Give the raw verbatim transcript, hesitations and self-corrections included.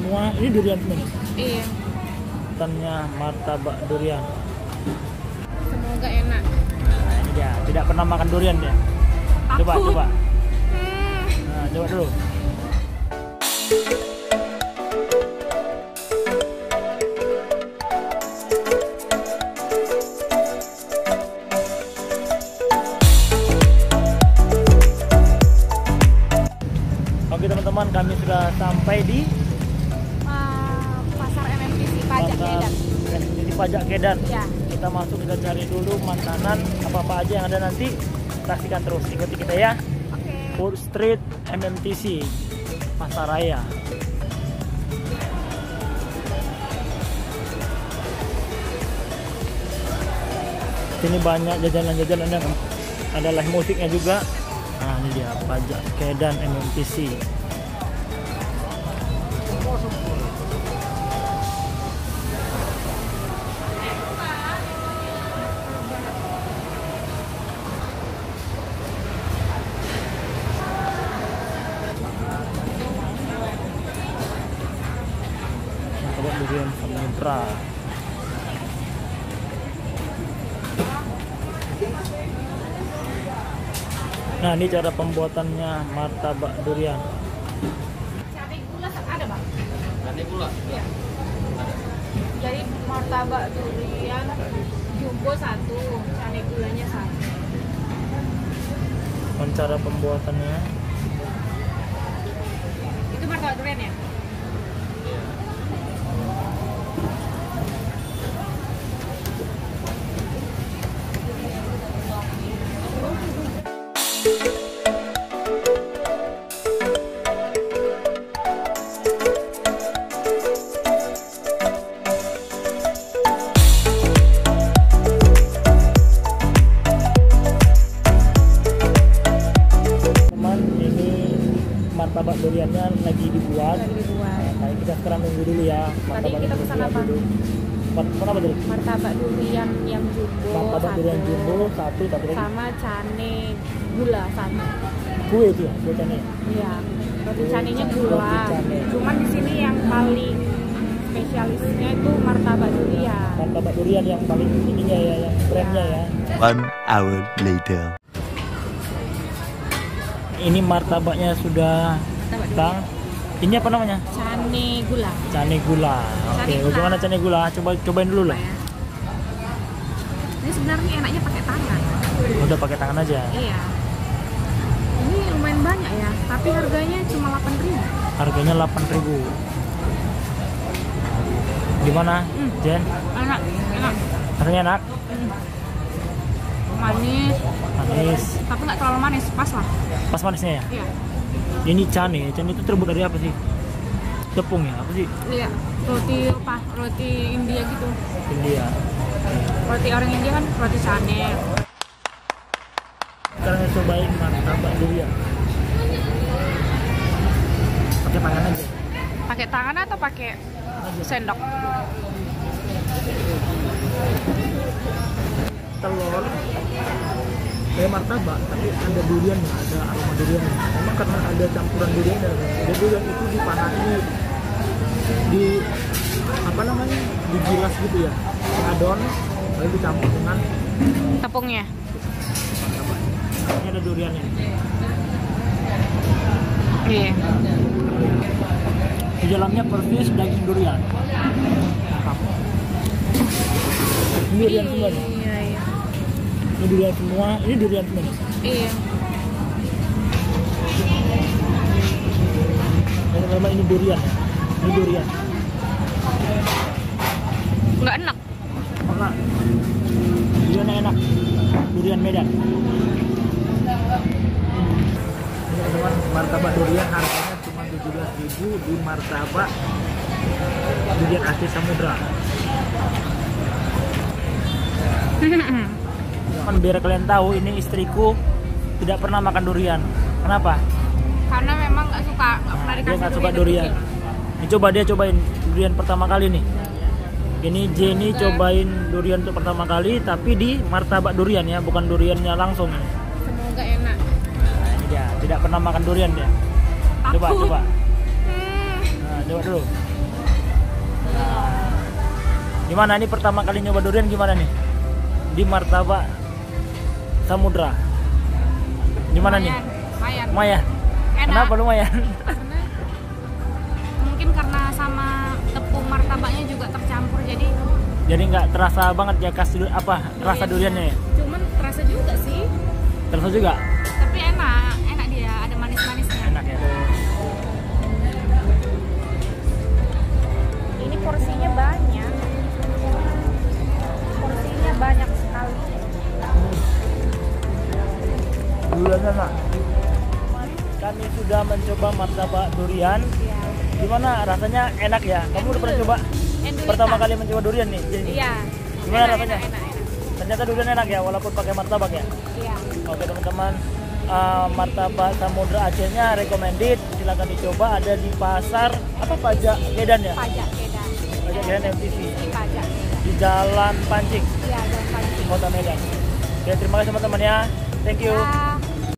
semua. Ini durian semua nih. Iya. Buatannya martabak durian. Semoga enak. Nah, ini dia. Tidak pernah makan durian dia. Coba, Takut. coba. Hmm. Nah, coba dulu. Oke teman-teman, kami sudah sampai di Uh, pasar M M T C Pajak pasar Kedan. M M T C Pajak Kedan. Ya. Kita masuk, kita cari dulu makanan apa-apa aja yang ada nanti. Saksikan terus, ikuti kita ya. Oke. Food Street M M T C Pasar Raya. Sini banyak jajanan-jajanan, ada ada live musiknya juga. Nah, ini dia Pajak Kedan M M T C. Martabak durian Samudra. Nah, ini cara pembuatannya martabak durian. Cabai gula ada, Bang? Cabai gula? Iya. Jadi martabak durian jumbo satu, cabai gulanya satu. Dan cara pembuatannya Itu martabak durian ya? teman, ini martabak duriannya lagi dibuat. Lagi dibuat. Nah, kita sekarang nunggu dulu ya. Tadi kita pesan apa? Pesan apa dulu? Martabak durian yang jumbo Martabak satu. durian jumbo satu, tapi lagi Sama cane gula satu. kue itu ya, kue cane. Iya. Roti canenya gula. Roti cane. Cuman di sini yang paling spesialisnya itu martabak durian. Martabak durian yang paling ininya ya, yang brandnya ya. One hour later. Ini martabaknya sudah Martabak matang. Ini apa namanya? Cane gula. Cane gula. Oke, Cane gula. bagaimana cane gula? Coba cobain dulu lah. Ya. Ini sebenarnya enaknya pakai tangan. Udah pakai tangan aja. Iya. Ini lumayan banyak ya, tapi harganya cuma delapan ribu. Harganya delapan ribu. Gimana, Hmm. Jen? Enak, enak. Rasanya enak? Hmm. Manis, Manis. tapi nggak terlalu manis, pas lah. Pas manisnya ya? Iya. Ini cane. Cane itu terbuat dari apa sih? Tepung ya? Apa sih? Iya. Roti apa? Roti India gitu. India. Roti orang India kan roti cane. Sekarang kita cobain martabak durian. Pakai tangan aja. Pakai tangan atau pakai sendok? Telur kayak martabak tapi ada duriannya, ada aroma duriannya. Memang karena ada campuran durian dan ada durian itu dipanasi di apa namanya, digilas gitu ya, adon lalu dicampur dengan Tepungnya. martabak. Ini ada duriannya. Iya. Di dalamnya persis daging durian. Mantap. Ini durian semua nih. Iya, iya. Ini durian semua. Ini durian semua nih. Iya. Ini memang ini durian ya. Ini durian. Nggak enak. Enak. Duriannya enak. Durian Medan. Ini teman-teman, martabak durian harganya cuma tujuh belas ribu di martabak durian asli Samudra. Kan biar kalian tahu, ini istriku tidak pernah makan durian. Kenapa? Karena memang nggak suka, nggak pernah Nah, dia dikasih nggak suka dari durian. kecil. Ini coba dia cobain durian pertama kali nih. Ini Jenny cobain durian untuk pertama kali, tapi di martabak durian ya, bukan duriannya langsung. Semoga enak. Nah, ini dia, tidak pernah makan durian dia. Coba, Takut. coba. Hmm. Nah, coba dulu. Gimana ini pertama kali nyoba durian gimana nih? Di Martabak Samudra. Gimana nih? Lumayan. Lumayan. Enak. Kenapa lumayan? Karena mungkin karena sama tepung martabaknya juga tercampur jadi Jadi nggak terasa banget ya khas du- apa rasa duriannya ya? cuman terasa juga sih. Terasa juga? Tapi enak, enak dia, ada manis-manisnya. Enak ya. Ini porsinya banyak. Porsinya banyak sekali. Durian enak. Kami sudah mencoba martabak durian. Iya. Gimana rasanya? Enak ya? Kamu udah pernah coba? Endulita. Pertama kali mencoba durian nih. Jadi Iya. gimana Enak, rasanya? Enak, enak, enak. Ternyata durian enak ya walaupun pakai martabak ya. Iya. Oke teman-teman, uh, martabak Samudra Acehnya recommended, silakan dicoba, ada di pasar apa Pajak Medan ya? Pajak Medan. Pajak Medan M T V Di pajak Medan. di Jalan Pancing, Iya, Jalan Pancing. Kota Medan. Oke, terima kasih teman-teman ya. Thank you. Bye.